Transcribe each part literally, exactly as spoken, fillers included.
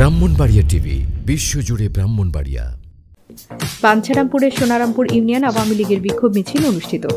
Brahmanbaria TV বিশ্বজুড়ে ব্রাহ্মণবাড়িয়া। বাঞ্ছারামপুরের Sonarampur union Awami লীগের বিক্ষোভ মিছিল অনুষ্ঠিত।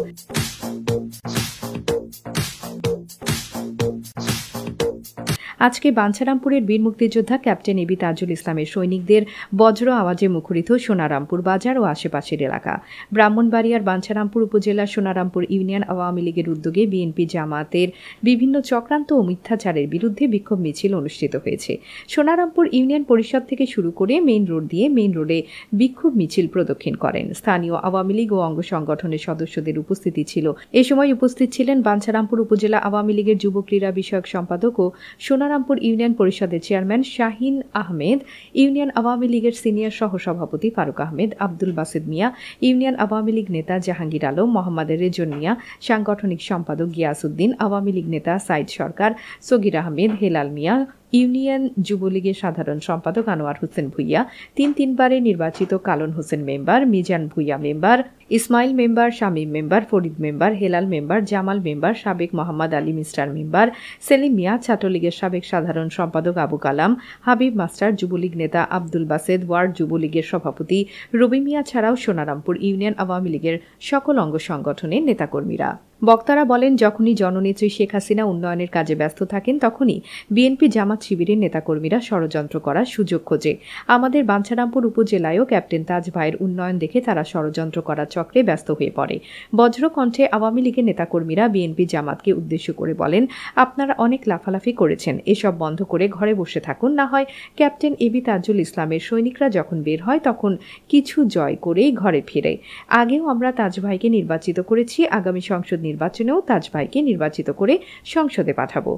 আজকে বাঞ্ছারামপুরের বীর মুক্তিযোদ্ধা ক্যাপ্টেন এবি তাজুল ইসলামের সৈনিকদের বজ্র আওয়াজে মুখরিত সোনারামপুর বাজার ও আশেপাশের এলাকা। ব্রাহ্মণবাড়িয়ার বাঞ্ছারামপুর উপজেলার সোনারামপুর ইউনিয়ন আওয়ামী লীগের উদ্যোগে বিএনপি জামাতের বিভিন্ন চক্রান্ত ও মিথ্যাচারের বিরুদ্ধে বিক্ষোভ মিছিল অনুষ্ঠিত হয়েছে। সোনারামপুর ইউনিয়ন পরিষদ থেকে শুরু করে মেইন রোড দিয়ে মেইন রোডে বিক্ষোভ মিছিল প্রদক্ষিণ করেন। স্থানীয় আওয়ামী লীগ ও অঙ্গ সংগঠনের সদস্যদের উপস্থিতি ছিল। এ সময় উপস্থিত ছিলেন বাঞ্ছারামপুর উপজেলা আওয়ামী লীগের যুব ক্রীড়া বিষয়ক সম্পাদক ও সোনারামপুর ইউনিয়ন পরিষদের চেয়ারম্যান শাহিন আহমেদ, ইউনিয়ন আওয়ামী লীগের সিনিয়র সহসভাপতি ফারুক আহমেদ, আব্দুল বাসিদ মিয়া, ইউনিয়ন আওয়ামী লীগ নেতা জাহাঙ্গীর আলম, মোহাম্মদ রেজন মিয়া, সাংগঠনিক সম্পাদক গিয়াসউদ্দিন, আওয়ামী লীগ নেতা সাইদ সরকার, সগির আহমেদ, হেলাল মিয়া, ইউনিয়ন যুবলীগের সাধারণ সম্পাদক আনোয়ার হোসেন ভুইয়া, তিন তিনবারে নির্বাচিত Kalan Hossain member, Mizan Bhuiyan member, Ismail member, Shamim member, Farid member, Helal member, Jamal member, সাবেক মোহাম্মদ আলী মিস্টার মেম্বার, সেলিম মিয়া, ছাত্রলীগের সাবেক সাধারণ সম্পাদক আবু কালাম, হাবিব মাস্টার, যুবলীগ নেতা আব্দুল বাসেদ, ওয়ার্ড যুবলীগের সভাপতি রবি মিয়া ছাড়াও সোনারামপুর ইউনিয়ন আওয়ামী লীগের সকল অঙ্গ সংগঠনের নেতাকর্মীরা। বক্তারা বলেন, যখনই জননেত্রী শেখ হাসিনা উন্নয়নের কাজে ব্যস্ত থাকেন তখনই বিএনপি জামাত শিবিরের নেতাকর্মীরা ষড়যন্ত্র করার সুযোগ খোঁজে। আমাদের বাঞ্ছারামপুর উপজেলায়ও ক্যাপ্টেন তাজ ভাইয়ের উন্নয়ন দেখে তারা ষড়যন্ত্র করার চক্রে ব্যস্ত হয়ে পড়ে। বজ্রকণ্ঠে আওয়ামী লীগের নেতাকর্মীরা বিএনপি জামাতকে উদ্দেশ্য করে বলেন, আপনারা অনেক লাফালাফি করেছেন, এসব বন্ধ করে ঘরে বসে থাকুন, না হয় ক্যাপ্টেন এবি তাজুল ইসলামের সৈনিকরা যখন বের হয় তখন কিছু জয় করেই ঘরে ফিরে। আগেও আমরা তাজ ভাইকে নির্বাচিত করেছি, আগামী সংসদ নির্বাচনেও তাজ ভাইকে নির্বাচিত করে সংসদে পাঠাবো।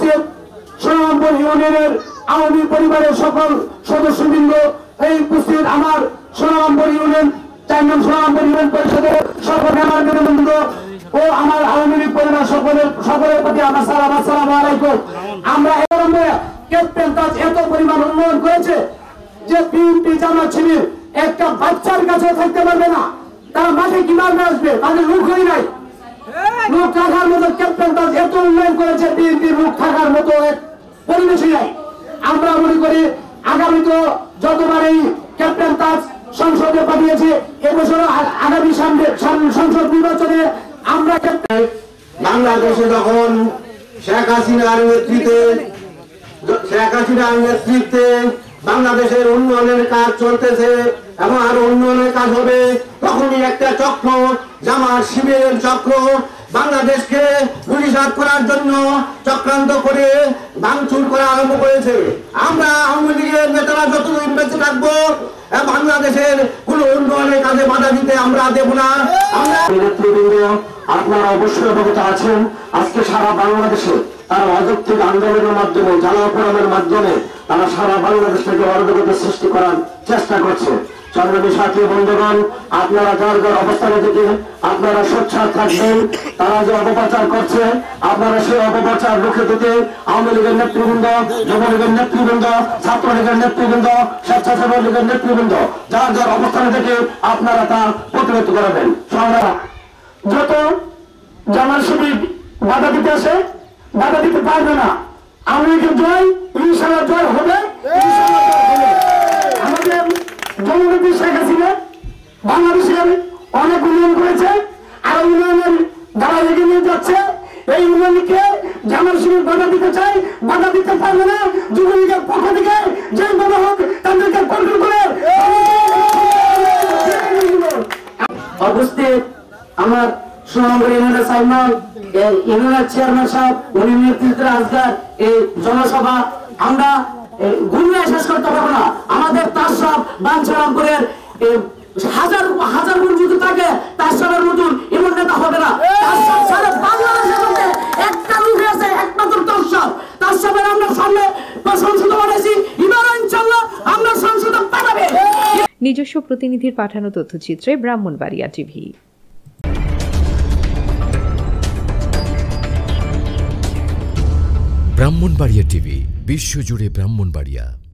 সোনারামপুর ইউনিয়নের আওয়ামী পরিবারের সকল সদস্যবৃন্দ, এই উপস্থিত আমার Sonarampur union chairman, Sonarampur union পরিষদের সকল মেম্বারবৃন্দ ও আমার আওয়ামী লীগ পরিবার সকলের সকলের প্রতি আমার সালাম, আসসালামু আলাইকুম। আমরা এরকম ক্যাপ্টেন তাজ এত পরিমাণ উন্নয়ন করেছে যে বিএনপি জামাত শিবির একটা বাচ্চার কাছে থাকতে পারবে না। তারা মাঠে কিভাবে আসবে, তাদের লোক হয়ে নাই, লোক থাকার মতো ক্যাপ্টেন তাজ এত উন্নয়ন করেছে, বিএনপির লোক থাকার মতো পরিবেশই নাই। আমরা মনে করি আগামী তো যতবার এই ক্যাপ্টেন তাজ সংসদে পাঠিয়েছে, এবছর আগামী সংসদ নির্বাচনে আমরা বাংলাদেশে যখন শেখ হাসিনার নেতৃত্বে শেখ হাসিনার নেতৃত্বে বাংলাদেশের উন্নয়নের কাজ চলতেছে এবং আর উন্নয়নের কাজ হবে, তখনই একটা চক্র, জামাত শিবিরের চক্র, বাংলাদেশকে ধূলিসাৎ করার জন্য চক্রান্ত করে ভাঙচুর করা আরম্ভ করেছে। আমরা আওয়ামী লীগের নেতারা যতদিন বেঁচে থাকবো বাংলাদেশের কোন উন্নয়নের কাজে বাধা দিতে আমরা দেব না। নেতৃবৃন্দ, আপনারা অবশ্যই অবগত আছেন, আজকে সারা বাংলাদেশে তারা অযৌক্তিক আন্দোলনের মাধ্যমে, জ্বালাপোড়ানোর মাধ্যমে তারা সারা বাংলাদেশ থেকে অরাজকতা সৃষ্টি করার চেষ্টা করছে। সংগ্রামী সাথী বন্ধুগণ, আপনারা যার যার অবস্থানে থেকে আপনারা সোচ্চার থাকবেন। তারা যে অপপ্রচার করছে, আপনারা সেই অপপ্রচার রুখে দিতে আওয়ামী লীগের নেতৃবৃন্দ, যুবলীগের নেতৃবৃন্দ, ছাত্রলীগের নেতৃবৃন্দ, স্বেচ্ছাসেবক লীগের নেতৃবৃন্দ যার যার অবস্থানে থেকে আপনারা তা প্রতিরোধ করবেন। যত জামাত শিবির বাধা দিতে আসে, বাধা দিতে পারবে না। আওয়ামী লীগের জয় ইনশাআল্লাহ জয় হবে। আমাদের জননেত্রী শেখ হাসিনা বাংলাদেশের অনেক উন্নয়ন করেছে, আর উন্নয়নের দ্বারা এগিয়ে নিয়ে যাচ্ছে। এই উন্নয়নকে জামাত শিবির বাধা দিতে চাই, বাধা দিতে পারবে না। যুবলীগের পক্ষ থেকে যে বাধা হোক তাদেরকে কন্ট্রোল করে উপস্থিত আমার সোনারামপুর ইউনিয়নের সাইমন, ইউনিয়নের চেয়ারম্যান সাহেব, উনি নেতৃত্বে আজকের এই জনসভা আমরা ঘুরিয়ে শেষ করতে পারবো না। আমাদের তার সব বাঞ্ছারামপুরের হাজার হাজার গুণ যদি থাকে, তার সবের মতন এমন নেতা হবে না। তার সব সারা বাংলাদেশের মধ্যে একটা লোক আছে, একমাত্র তার সব। তার সবের আমরা সামনে সংসদ বানাইছি, এবার ইনশাআল্লাহ আমরা সংসদে পাঠাবে। নিজস্ব প্রতিনিধির পাঠানো তথ্যচিত্রে ব্রাহ্মণবাড়িয়া টিভি। ব্রাহ্মণবাড়িয়া টিভি বিশ্বজুড়ে ব্রাহ্মণবাড়িয়া।